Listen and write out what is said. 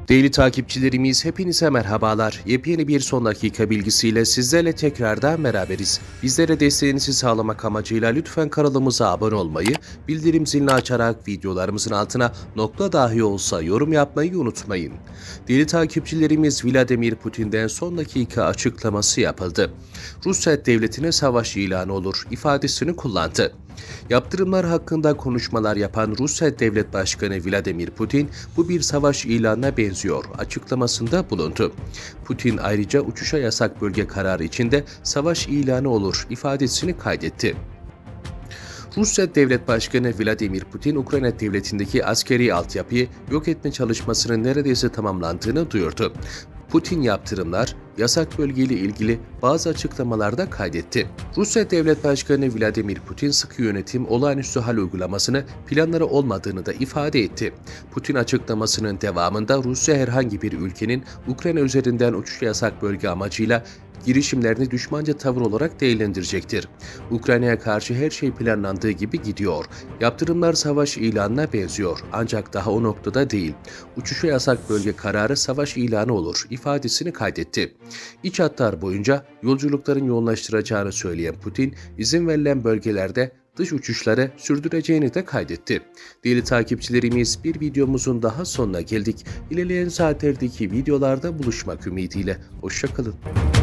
Değerli takipçilerimiz hepinize merhabalar. Yepyeni bir son dakika bilgisiyle sizlerle tekrardan beraberiz. Bizlere desteğinizi sağlamak amacıyla lütfen kanalımıza abone olmayı, bildirim zilini açarak videolarımızın altına nokta dahi olsa yorum yapmayı unutmayın. Değerli takipçilerimiz Vladimir Putin'den son dakika açıklaması yapıldı. Rusya devletine savaş ilanı olur ifadesini kullandı. Yaptırımlar hakkında konuşmalar yapan Rusya Devlet Başkanı Vladimir Putin, bu bir savaş ilanına benziyor açıklamasında bulundu. Putin ayrıca uçuşa yasak bölge kararı içinde savaş ilanı olur ifadesini kaydetti. Rusya Devlet Başkanı Vladimir Putin, Ukrayna devletindeki askeri altyapıyı yok etme çalışmasının neredeyse tamamlandığını duyurdu. Putin yaptırımlar, yasak bölgeyle ilgili bazı açıklamalarda kaydetti. Rusya Devlet Başkanı Vladimir Putin sıkı yönetim olağanüstü hal uygulamasını planları olmadığını da ifade etti. Putin açıklamasının devamında Rusya herhangi bir ülkenin Ukrayna üzerinden uçuş yasak bölge amacıyla girişimlerini düşmanca tavır olarak değerlendirecektir. Ukrayna'ya karşı her şey planlandığı gibi gidiyor. Yaptırımlar savaş ilanına benziyor ancak daha o noktada değil. Uçuşa yasak bölge kararı savaş ilanı olur ifadesini kaydetti. İç hatlar boyunca yolculukların yoğunlaştıracağını söyleyen Putin, izin verilen bölgelerde dış uçuşları sürdüreceğini de kaydetti. Değerli takipçilerimiz, bir videomuzun daha sonuna geldik. İlerleyen saatlerdeki videolarda buluşmak ümidiyle. Hoşça kalın.